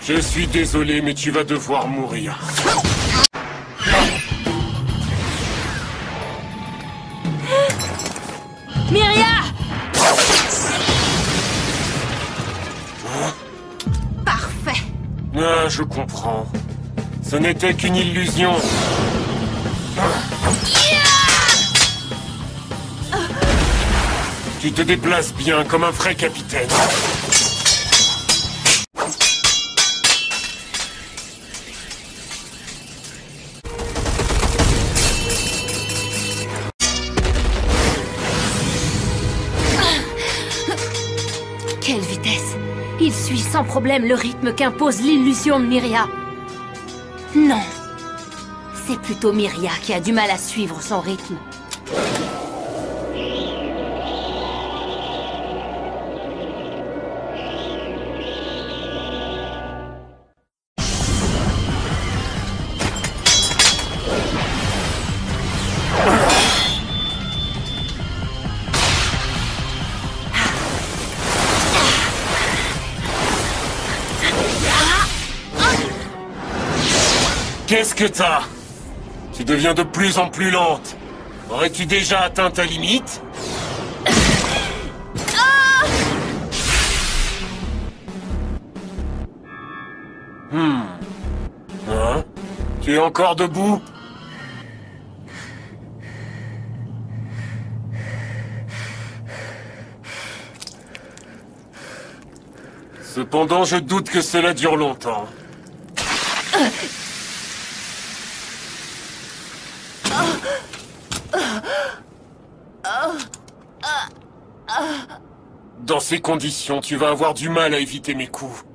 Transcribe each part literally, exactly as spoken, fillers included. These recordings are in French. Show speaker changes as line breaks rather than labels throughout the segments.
Je suis désolé, mais tu vas devoir mourir.
Myria!
Hein?
Parfait.
Ah, je comprends. Ce n'était qu'une illusion. Tu te déplaces bien comme un vrai capitaine.
Quelle vitesse! Il suit sans problème le rythme qu'impose l'illusion de Myria. Non. C'est plutôt Myria qui a du mal à suivre son rythme.
Qu'est-ce que t'as? Tu deviens de plus en plus lente. Aurais-tu déjà atteint ta limite? Hmm. Hein? Tu es encore debout? Cependant, je doute que cela dure longtemps. Dans ces conditions, tu vas avoir du mal à éviter mes coups.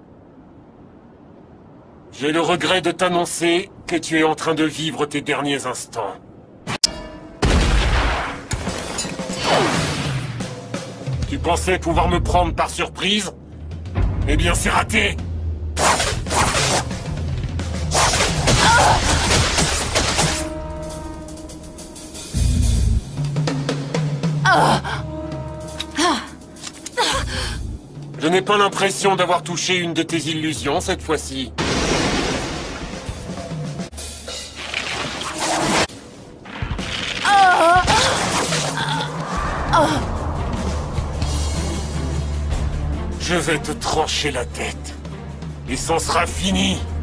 J'ai le regret de t'annoncer que tu es en train de vivre tes derniers instants. Tu pensais pouvoir me prendre par surprise? Eh bien, c'est raté! Je n'ai pas l'impression d'avoir touché une de tes illusions cette fois-ci. Je vais te trancher la tête. Et c'en sera fini.